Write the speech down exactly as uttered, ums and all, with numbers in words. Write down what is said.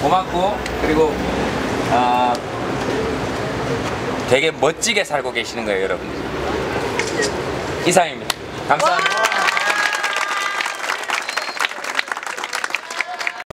고맙고 그리고 아, 되게 멋지게 살고 계시는 거예요, 여러분들. 이상입니다. 감사합니다.